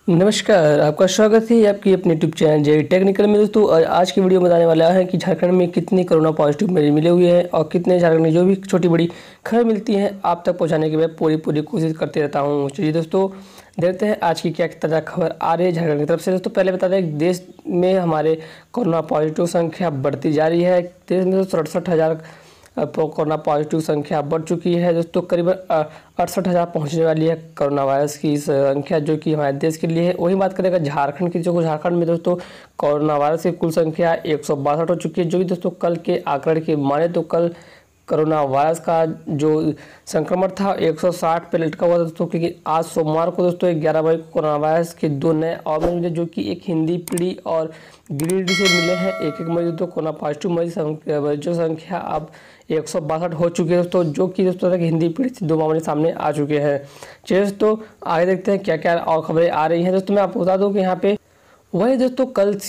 नमस्कार, आपका स्वागत है आपकी अपने यूट्यूब चैनल जे टेक्निकल में। दोस्तों आज की वीडियो में बताने वाला है कि झारखंड में कितने कोरोना पॉजिटिव मरीज मिले हुए हैं और कितने झारखंड में जो भी छोटी बड़ी खबर मिलती है आप तक पहुंचाने की मैं पूरी कोशिश करते रहता हूं। चलिए दोस्तों देखते हैं आज की क्या ताज़ा खबर आ रही है झारखंड की तरफ से। दोस्तों पहले बता दें देश में हमारे कोरोना पॉजिटिव संख्या बढ़ती जा रही है। देश में 67,000 कोरोना पॉजिटिव संख्या बढ़ चुकी है। दोस्तों करीबन 68,000 पहुँचने वाली है कोरोना वायरस की संख्या, जो कि हमारे देश के लिए है। वही बात करेगा झारखंड की, जो झारखंड में दोस्तों कोरोना वायरस की कुल संख्या 162 हो चुकी है, जो कि दोस्तों कल के आंकड़े के माने तो कल कोरोना वायरस का जो संक्रमण था 160 पे लटका हुआ दोस्तों, क्योंकि आज सोमवार को दोस्तों 11 मई को कोरोना वायरस के 2 नए और मिले, जो कि एक हिंदी पीढ़ी और गिरिडीह से मिले हैं। एक मरीज तो कोरोना पॉजिटिव मरीज जो संख्या अब 162 हो चुकी है दोस्तों, जो कि दोस्तों तक हिंदी पीढ़ी से 2 मामले सामने आ चुके हैं। चलिए दोस्तों आगे देखते हैं क्या क्या और खबरें आ रही हैं। दोस्तों मैं आपको बता दूं कि यहाँ पे वही दोस्तों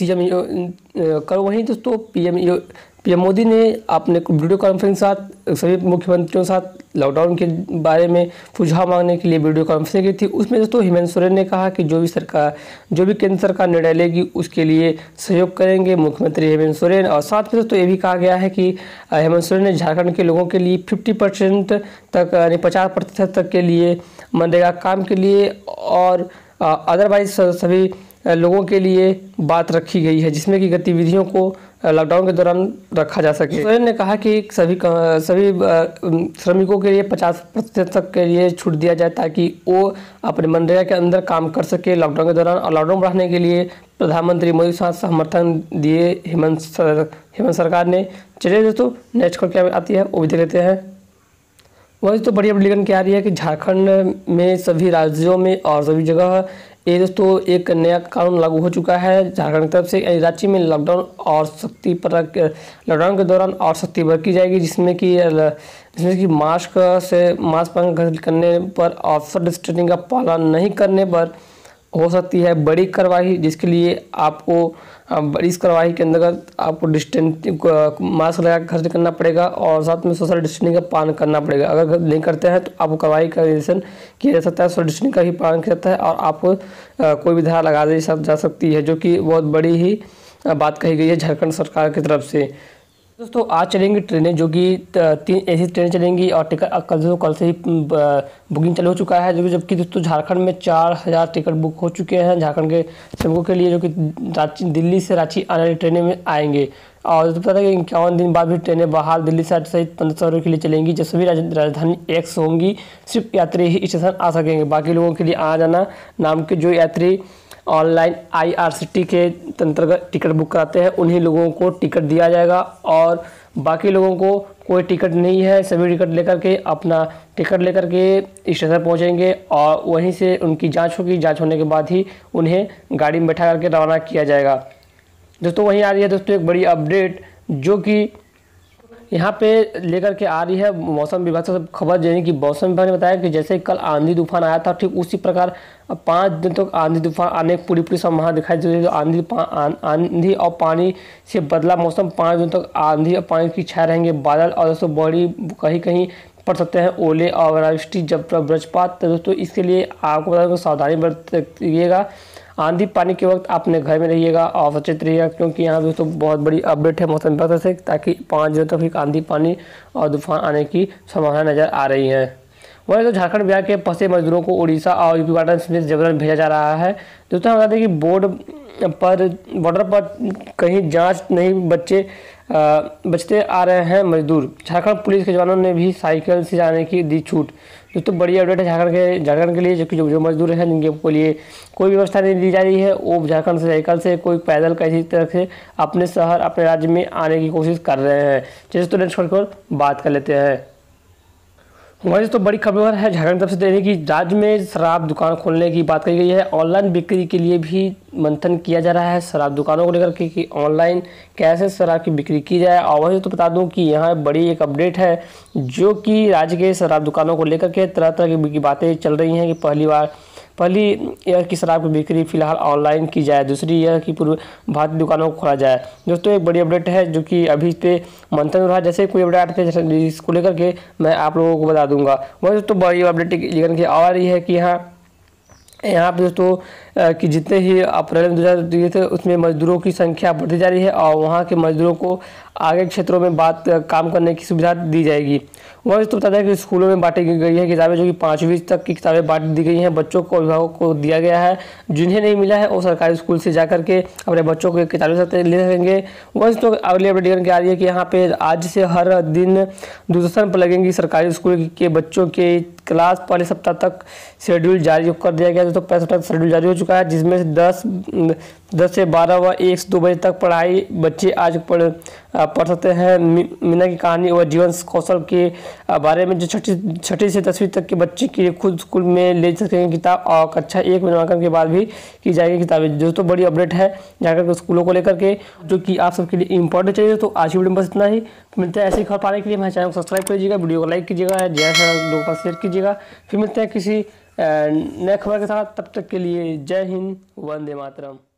दोस्तों पीएम मोदी ने अपने वीडियो कॉन्फ्रेंस के साथ सभी मुख्यमंत्रियों के साथ लॉकडाउन के बारे में सुझाव मांगने के लिए वीडियो कॉन्फ्रेंस की थी। उसमें दोस्तों हेमंत सोरेन ने कहा कि जो भी केंद्र सरकार निर्णय लेगी उसके लिए सहयोग करेंगे मुख्यमंत्री हेमंत सोरेन। और साथ में दोस्तों ये भी कहा गया है कि हेमंत सोरेन ने झारखंड के लोगों के लिए 50% तक यानी 50% तक के लिए मनरेगा काम के लिए और अदरवाइज सभी लोगों के लिए बात रखी गई है, जिसमें कि गतिविधियों को लॉकडाउन के दौरान रखा जा सके। सोरेन ने कहा कि सभी श्रमिकों के लिए 50% तक के लिए छूट दिया जाए, ताकि वो अपने मनरेगा के अंदर काम कर सके लॉकडाउन के दौरान। और लॉकडाउन बढ़ाने के लिए प्रधानमंत्री मोदी के साथ समर्थन दिए हेमंत सरकार ने। चलिए दोस्तों नेक्स्ट खबर क्या आती है वो भी देख लेते हैं। वही तो बड़ी अपडेट लेकर के आ रही है कि झारखंड में सभी राज्यों में और सभी जगह ये दोस्तों एक नया कानून लागू हो चुका है झारखंड की तरफ से। राज्य में लॉकडाउन के दौरान और सख्ती बरती जाएगी, जिसमें कि मास्क पहन करने पर और सोशल डिस्टेंसिंग का पालन नहीं करने पर हो सकती है बड़ी कार्रवाई, जिसके लिए आपको इस कार्रवाई के अंतर्गत आपको मास्क लगा कर खर्च करना पड़ेगा और साथ में सोशल डिस्टेंसिंग का पालन करना पड़ेगा। अगर नहीं करते हैं तो आपको कार्रवाई का निर्देशन किया जा सकता है। सोशल डिस्टेंसिंग का ही पालन किया जाता है और आपको कोई भी धारा लगा दी जा सकती है, जो कि बहुत बड़ी ही बात कही गई है झारखंड सरकार की तरफ से। दोस्तों आज चलेंगी ट्रेनें, जो कि 3 ऐसी ट्रेनें चलेंगी और टिकट कल से ही बुकिंग चालू हो चुका है, जबकि दोस्तों झारखंड में 4,000 टिकट बुक हो चुके हैं झारखंड के श्रमिकों के लिए, जो कि दिल्ली से रांची आने वाली ट्रेनें में आएंगे। और पता है कि 51 दिन बाद भी ट्रेनें बहाल दिल्ली से सहित 15 शहरों के लिए चलेंगी, जो सभी राजधानी एक्स होंगी। सिर्फ यात्री ही स्टेशन आ सकेंगे, बाकी लोगों के लिए आना जाना नाम के जो यात्री ऑनलाइन IRCTC के अंतर्गत टिकट बुक कराते हैं उन्हीं लोगों को टिकट दिया जाएगा। और बाकी लोगों को कोई टिकट नहीं है, सभी टिकट लेकर के अपना टिकट लेकर के स्टेशन पहुंचेंगे और वहीं से उनकी जांच होगी। जांच होने के बाद ही उन्हें गाड़ी में बैठा करके रवाना किया जाएगा। दोस्तों वहीं आ रही है दोस्तों एक बड़ी अपडेट, जो कि यहाँ पे लेकर के आ रही है मौसम विभाग से खबर। यानी कि मौसम विभाग ने बताया कि जैसे कल आंधी तूफान आया था, ठीक उसी प्रकार 5 दिन तक आंधी तूफान आने की पूरी संभावना दिखाई दे रही है। आंधी और पानी से बदला मौसम, 5 दिन तक आंधी और पानी की छाए रहेंगे बादल, और दोस्तों बड़ी कहीं पड़ सकते हैं ओले और वृष्टि जब वज्रपात। तो दोस्तों इसके लिए आपको बता दें सावधानी बरतिएगा। आंधी पानी के वक्त अपने घर में रहिएगा और सचेत रहिएगा, क्योंकि यहाँ दोस्तों बहुत बड़ी अपडेट है मौसम विभाग से, ताकि 5 दिनों तक आंधी पानी और तूफान आने की संभावना नजर आ रही है। वहीं तो झारखंड बिहार के फंसे मजदूरों को उड़ीसा और यूपी बॉर्डर से जबरन भेजा जा रहा है। दोस्तों हम बता दें कि बॉर्डर पर कहीं जांच नहीं बचते आ रहे हैं मजदूर। झारखंड पुलिस के जवानों ने भी साइकिल से जाने की दी छूट। दोस्तों बड़ी अपडेट है झारखंड के लिए, जो मजदूर हैं जिनके लिए कोई व्यवस्था नहीं दी जा रही है, वो झारखंड से साइकिल से कोई पैदल किसी तरह से अपने शहर अपने राज्य में आने की कोशिश कर रहे हैं। चलिए तो नेक्स्ट खबर पर बात कर लेते हैं। वैसे तो बड़ी खबर है झारखंड की तरफ से देने की, राज्य में शराब दुकान खोलने की बात कही गई है। ऑनलाइन बिक्री के लिए भी मंथन किया जा रहा है शराब दुकानों को लेकर के कि ऑनलाइन कैसे शराब की बिक्री की जाए। और वैसे तो बता दूं कि यहाँ बड़ी एक अपडेट है, जो कि राज्य के शराब दुकानों को लेकर के तरह तरह की बातें चल रही हैं कि पहली यह कि शराब की बिक्री फिलहाल ऑनलाइन की जाए, दूसरी यह कि पूर्व भारतीय दुकानों को खोला जाए। दोस्तों एक बड़ी अपडेट है, जो कि अभी पे मंथन हो रहा है। जैसे कोई अपडेट आते हैं इसको लेकर के मैं आप लोगों को बता दूंगा। वह तो बड़ी अपडेट लेकर के आ रही है कि यहाँ यहाँ पे दोस्तों कि जितने ही अप्रैल में 2000 दिए थे उसमें मजदूरों की संख्या बढ़ती जा रही है और वहाँ के मजदूरों को आगे क्षेत्रों में काम करने की सुविधा दी जाएगी। वह दोस्तों बता दें कि स्कूलों में बांटी गई है किताबें, जो कि 5वीं तक की किताबें बांट दी गई हैं। बच्चों को अभिभावकों को दिया गया है, जिन्हें नहीं मिला है वो सरकारी स्कूल से जा करके अपने बच्चों को किताबें ले सकेंगे। वह दोस्तों अगली अपडेट आ रही है कि यहाँ पे आज से हर दिन दूरदर्शन पर लगेंगी सरकारी स्कूल के बच्चों के क्लास। पहले सप्ताह तक शेड्यूल जारी कर दिया गया, तो 65 तक शेड्यूल जारी हो चुका है, जिसमें से 10 से 12 व 1 से 2 बजे तक पढ़ाई बच्चे आज पढ़ सकते हैं। मीना की कहानी व जीवन कौशल के बारे में जो छठी से 10वीं तक के बच्चे के खुद स्कूल में ले सकेंगे किताब, और कक्षा 1 में नामांकन के बाद भी की जाएगी किताबें। दोस्तों बड़ी अपडेट है जाकर के स्कूलों को लेकर के, जो कि आप सबके लिए इंपॉर्टेंट चाहिए। तो आज की वीडियो में बस इतना ही। मिलते हैं ऐसी खबर पाने के लिए हमारे चैनल को सब्सक्राइब कीजिएगा, वीडियो को लाइक कीजिएगा, ज़्यादा लोगों का शेयर कीजिएगा। फिर मिलते हैं किसी नए खबर के साथ, तब तक के लिए जय हिंद, वंदे मातरम।